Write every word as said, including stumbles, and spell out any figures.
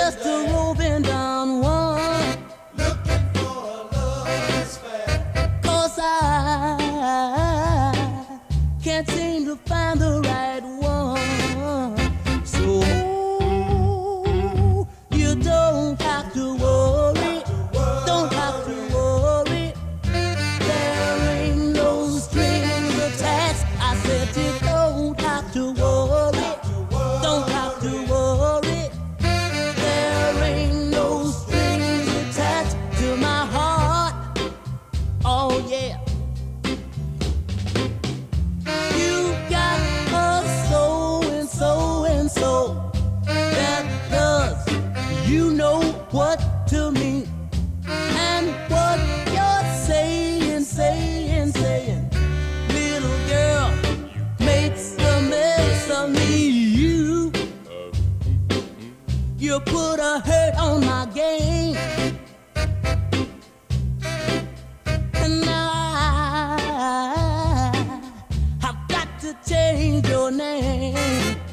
just a roving down one, looking for a love that's fair. 'cause I can't seem to find the right one. So you don't have to worry, don't have to worry. There ain't no strings attached. I said you don't have to worry, don't have to worry. There ain't no strings attached to my heart. Oh yeah. You got a soul and so and so that does you know what to me, and what you're saying, saying, saying, little girl, makes a mess of me. You, you put a hurt on my game, and now I, I've got to change your name.